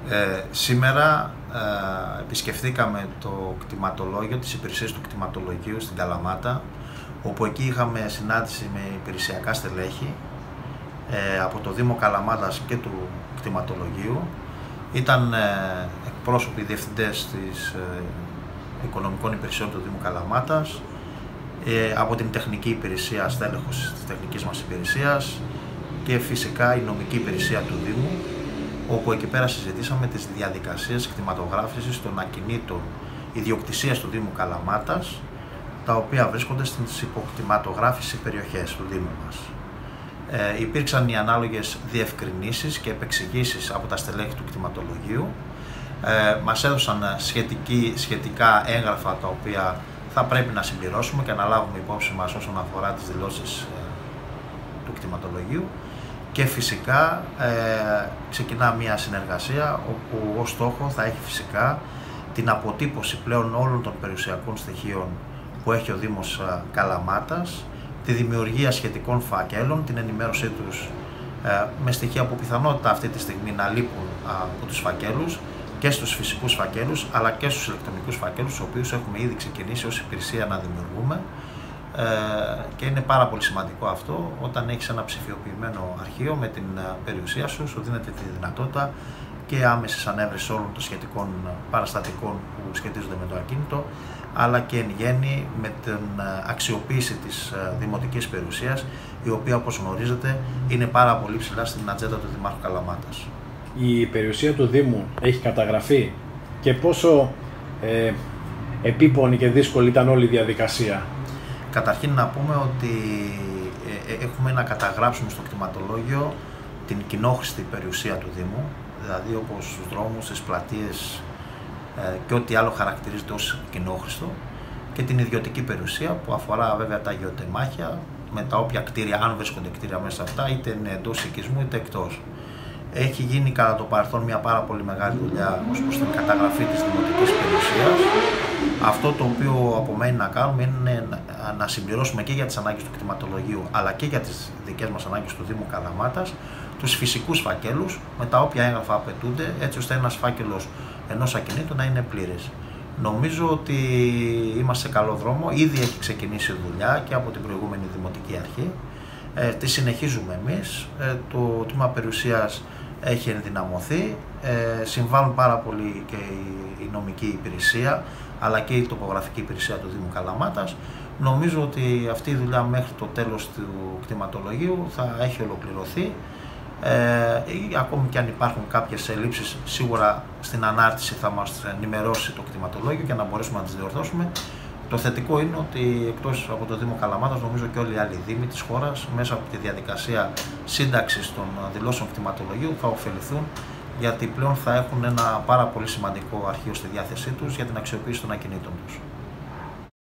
Σήμερα επισκεφθήκαμε το κτηματολόγιο, τις υπηρεσίες του κτηματολογίου στην Καλαμάτα, όπου εκεί είχαμε συνάντηση με υπηρεσιακά στελέχη από το Δήμο Καλαμάτας και του κτηματολογίου. Ήταν εκπρόσωποι διευθυντές της οικονομικών υπηρεσιών του Δήμου Καλαμάτας, από την τεχνική υπηρεσία, στέλεχος της τεχνικής μας υπηρεσίας και φυσικά η νομική υπηρεσία του Δήμου, όπου εκεί πέρα συζητήσαμε τις διαδικασίες κτηματογράφησης των ακινήτων ιδιοκτησίας του Δήμου Καλαμάτας, τα οποία βρίσκονται στις υποκτηματογράφηση περιοχές του Δήμου μας. Υπήρξαν οι ανάλογες διευκρινήσεις και επεξηγήσεις από τα στελέχη του κτηματολογίου. Μας έδωσαν σχετικά έγγραφα τα οποία θα πρέπει να συμπληρώσουμε και να λάβουμε υπόψη μας όσον αφορά τις δηλώσεις του κτηματολογίου. Και φυσικά ξεκινά μια συνεργασία όπου ως στόχο θα έχει φυσικά την αποτύπωση πλέον όλων των περιουσιακών στοιχείων που έχει ο Δήμος Καλαμάτας, τη δημιουργία σχετικών φακέλων, την ενημέρωσή τους με στοιχεία που πιθανότητα αυτή τη στιγμή να λείπουν από τους φακέλους και στους φυσικούς φακέλους αλλά και στους ηλεκτρονικούς φακέλους, τους οποίους έχουμε ήδη ξεκινήσει ως υπηρεσία να δημιουργούμε. Και είναι πάρα πολύ σημαντικό αυτό όταν έχεις ένα ψηφιοποιημένο αρχείο με την περιουσία σου, σου δίνεται τη δυνατότητα και άμεσης ανέβρεσης όλων των σχετικών παραστατικών που σχετίζονται με το ακίνητο, αλλά και εν γέννη με την αξιοποίηση της δημοτικής περιουσίας, η οποία όπως γνωρίζετε είναι πάρα πολύ ψηλά στην ατζέντα του Δημάρχου Καλαμάτας. Η περιουσία του Δήμου έχει καταγραφεί και πόσο επίπονη και δύσκολη ήταν όλη η διαδικασία? Καταρχήν να πούμε ότι έχουμε να καταγράψουμε στο κτηματολόγιο την κοινόχρηστη περιουσία του Δήμου, δηλαδή όπως τους δρόμους, τις πλατείες και ό,τι άλλο χαρακτηρίζεται ως κοινόχρηστο, και την ιδιωτική περιουσία που αφορά βέβαια τα γεωτεμάχια με τα όποια κτίρια, αν βρίσκονται κτίρια μέσα αυτά, είτε είναι εντός οικισμού είτε εκτός. Έχει γίνει κατά το παρελθόν μια πάρα πολύ μεγάλη δουλειά ως προς την καταγραφή της δημοτικής περιουσίας. Αυτό το οποίο απομένει να κάνουμε είναι να συμπληρώσουμε και για τις ανάγκες του κτηματολογίου αλλά και για τις δικές μας ανάγκες του Δήμου Καλαμάτας τους φυσικούς φακέλους με τα όποια έγγραφα απαιτούνται, έτσι ώστε ένας φάκελος ενός ακινήτου να είναι πλήρης. Νομίζω ότι είμαστε σε καλό δρόμο, ήδη έχει ξεκινήσει η δουλειά και από την προηγούμενη Δημοτική Αρχή. Τη συνεχίζουμε εμείς, το τμήμα περιουσίας έχει ενδυναμωθεί, συμβάλλουν πάρα πολύ και η νομική υπηρεσία αλλά και η τοπογραφική υπηρεσία του Δήμου Καλαμάτας. Νομίζω ότι αυτή η δουλειά μέχρι το τέλος του κτηματολογίου θα έχει ολοκληρωθεί. Ακόμη και αν υπάρχουν κάποιες ελλείψεις, σίγουρα στην ανάρτηση θα μας ενημερώσει το κτηματολόγιο και να μπορέσουμε να τις διορθώσουμε. Το θετικό είναι ότι εκτός από το Δήμο Καλαμάτας, νομίζω και όλοι οι άλλοι δήμοι της χώρας, μέσα από τη διαδικασία σύνταξης των δηλώσεων κτηματολογίου, θα ωφεληθούν, γιατί πλέον θα έχουν ένα πάρα πολύ σημαντικό αρχείο στη διάθεσή τους για την αξιοποίηση των ακινήτων τους.